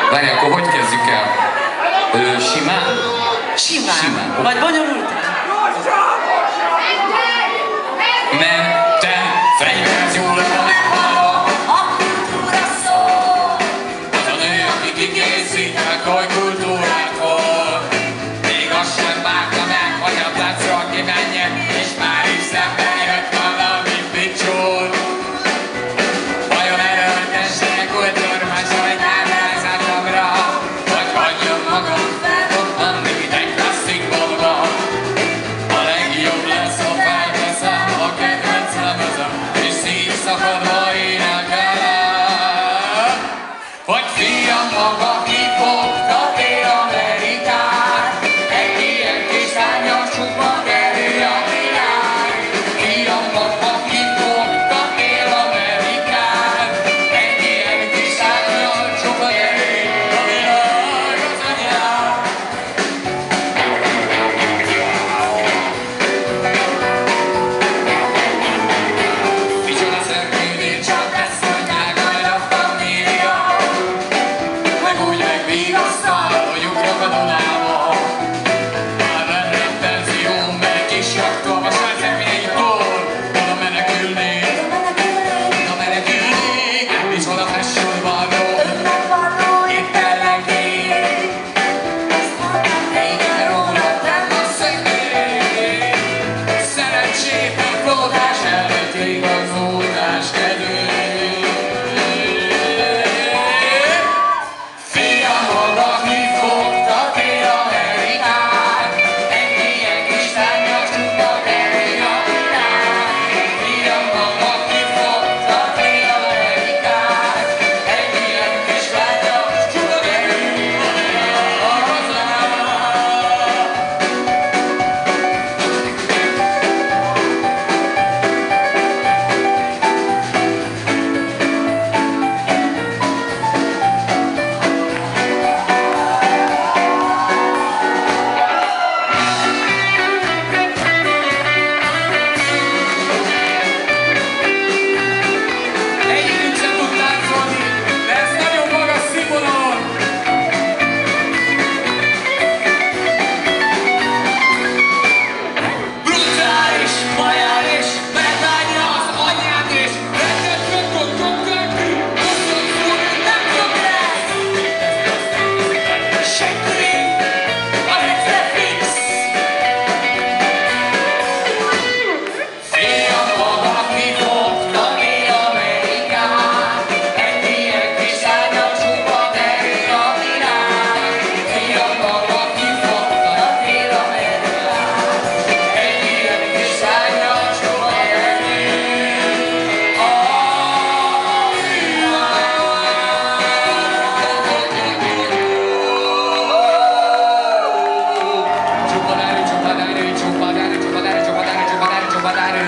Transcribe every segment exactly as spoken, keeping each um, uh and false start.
Várj, akkor hogy kezdjük el? Ö, simán? Simán. Simán. Vagy bonyolult? Mentem, fegyverhez jól alig hallom. A kultúra szól. Az a nő, aki kikészítek a kultúrákról. Még azt sem várta meg, hogy a placra kimenjek, és már is szemben jött valami picsón. Vajon erőltessek kultúrmás, hogy elvezetemre, vagy hagyjam magam felbomban, mint egy klasszik bomba. A legjobb lesz, ha felveszem a kedvenc lemezem, és szívszakadva énekelem, hogy fiam maga kifogta tél Amerikát, egy ilyen kis lányos csukba kerül a világ. Fiam maga kifogta tél Amerikát, egy ilyen kis lányos csukba kerül a világ. Az anyám. Micsoda szerkődés, csak ezt mondják majd a família, meg úgy megvigasztal, hogy ugrok a Dunába. Már bennem penzió, meg kis jakka, a sárceménytól, oda menekülnék, oda menekülnék, micsoda fashion varró, itt ellenkék, igen róla tenni szegény, szerencsétlen flótás előtt igazoltás kedvéért. Fiam maga kifogta tél Amerikát, egy ilyen kis lányos csukba kerül a világ. Fiam maga kifogta tél Amerikát, egy ilyen kis lányos csukba kerül a világ. Egyikünk sem tud táncolni, de ez nagyon magas színvonalon. Brutális, majális, megvárja az anyád és reggel csökkön, csökkön, hosszú szúr, nem tudom lesz. Senki, a rendre fix. Fiam maga kifogta tél Amerikát, egy ilyen kis lányos csukba kerül a világ. Fiam maga kifogta tél Amerikát, egy ilyen kis lányos csukba kerül a világ. Csupadári, csupadári, csupadári, csupadári, csupadári, csupadári, csupadári,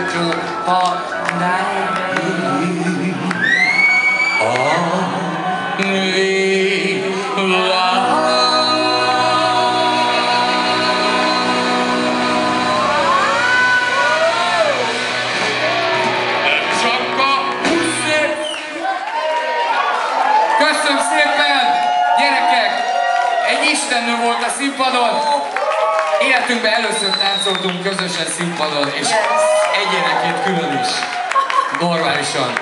Köszönöm szépen, gyerekek! Egy istennő volt a színpadon. Életünkben először táncoltunk közösen színpadon, és egyenenként külön is. Normálisan.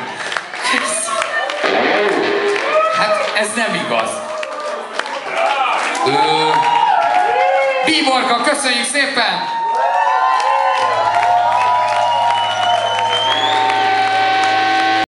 Hát ez nem igaz. Ö... Bíborka, köszönjük szépen!